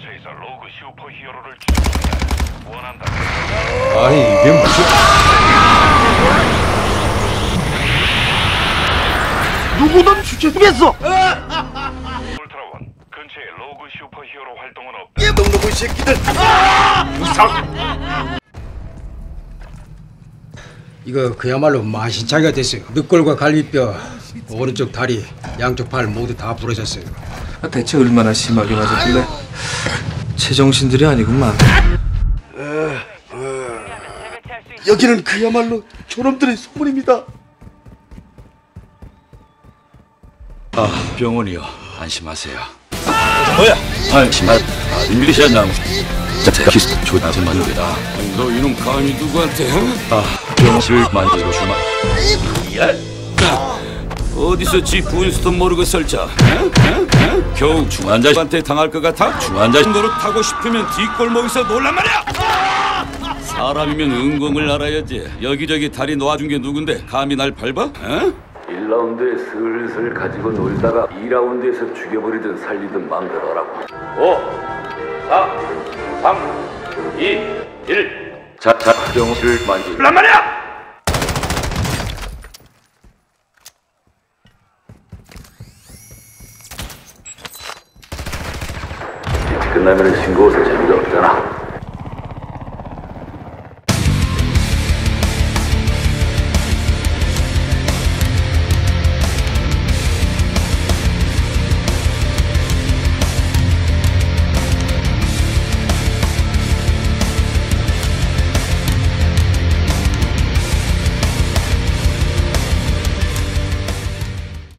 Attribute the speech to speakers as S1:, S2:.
S1: 근처에서 로그 슈퍼히어로를 추적한다. 원한다.
S2: 아니 이게 무슨...
S3: 누구든 죽였어!
S1: 울트라원, 근처에 로그 슈퍼히어로 활동은 없다.
S3: 놈놈의 새끼들!
S2: 이거 그야말로 만신창이가 됐어요. 늑골과 갈비뼈, 오른쪽 다리, 양쪽 팔 모두 다 부러졌어요.
S4: 대체 얼마나 심하게 맞았길래 제정신들이 아니구만.
S3: 여기는 그야말로 저놈들의 소문입니다.
S5: 병원이요. 안심하세요. 뭐야? 안심할 인비리션 자체가 키스 조나서 만들다. 너 이놈 감히 누구한테? 병실을 만들어 주마. 어디서 지 부인수도 모르고 설자. 겨우 중환자한테 당할 것 같아? 중환자 노릇 하고 싶으면 뒷골목에서 놀란 말이야. 사람이면 은공을 알아야지. 여기저기 다리 놓아준 게 누군데 감히 날 밟아?
S6: 1라운드에 슬슬 가지고 놀다가 2라운드에서 죽여버리든 살리든 마음대로라고. 5, 4, 3, 2, 1. 자, 병실을 만들란 말이야! 끝나면 신고해서 재미가 없잖아.